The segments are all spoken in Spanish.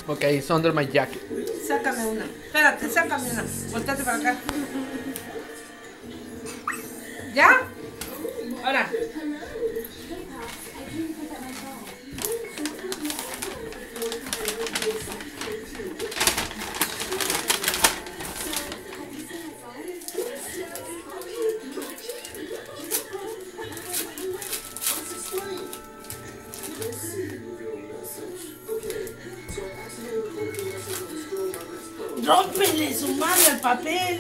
Ok, it's under my jacket. Sácame una. Espérate, sácame una. Voltate para acá. ¿Ya? Ahora. ¡Rómpele su madre el papel!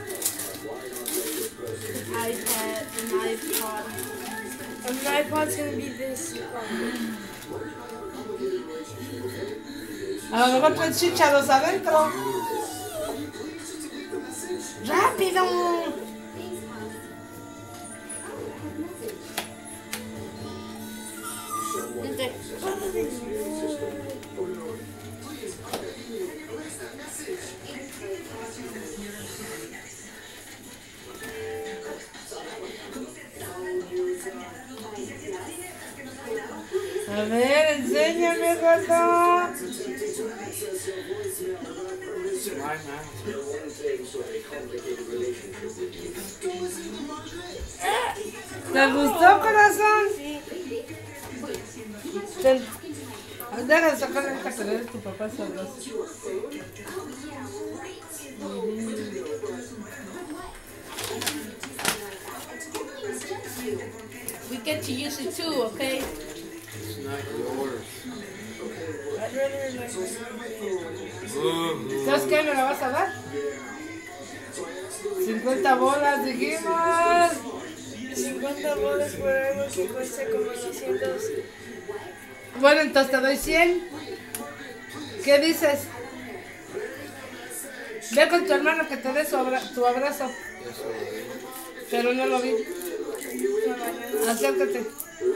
An iPod's gonna be this. A lo mejor trae chícharos adentro. ¡Rápido! A ver, enséñame, gordo. ¿Te gustó, corazón? Ten. Deja de sacar esta que eres tu papá sabroso. We get to use it too, okay? It's not yours. I'd rather like. ¿Sabes qué me la vas a dar? 50 bolas, dijimos. 50 bolas por algo que cuesta como 200. Bueno, entonces te doy 100. ¿Qué dices? Ve con tu hermano que te dé tu abrazo. Pero no lo vi. Acércate.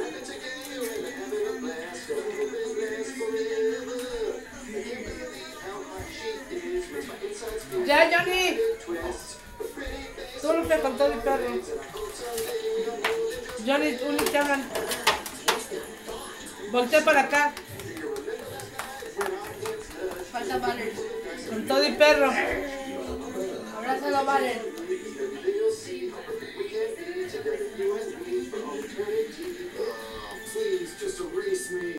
Ya, Johnny. Tú lo que con todo el perro. Johnny, tú ni te hablan. Voltea para acá. Falta Valer. Con todo y perro. Abrázalo a Valer. Please, just erase me.